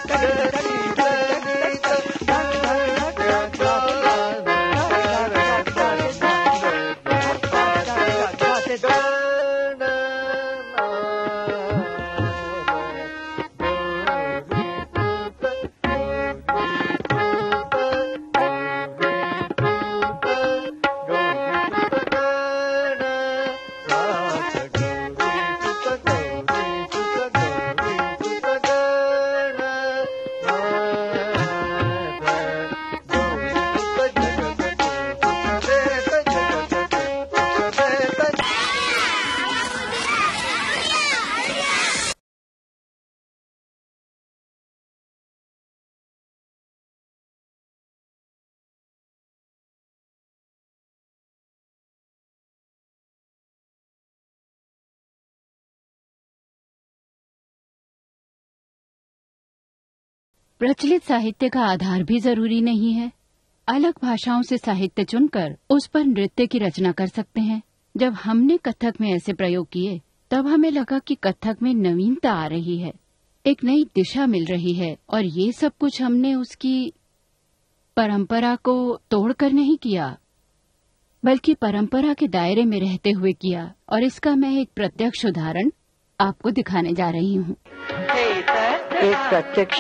प्रचलित साहित्य का आधार भी जरूरी नहीं है। अलग भाषाओं से साहित्य चुनकर उस पर नृत्य की रचना कर सकते हैं। जब हमने कथक में ऐसे प्रयोग किए तब हमें लगा कि कथक में नवीनता आ रही है, एक नई दिशा मिल रही है, और ये सब कुछ हमने उसकी परंपरा को तोड़कर नहीं किया, बल्कि परंपरा के दायरे में रहते हुए किया। और इसका मैं एक प्रत्यक्ष उदाहरण आपको दिखाने जा रही हूँ। एक प्रत्यक्ष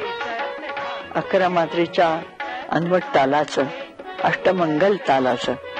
11 मात्रेच्या अन्वट तालाचं, अष्टमंगल तालाचं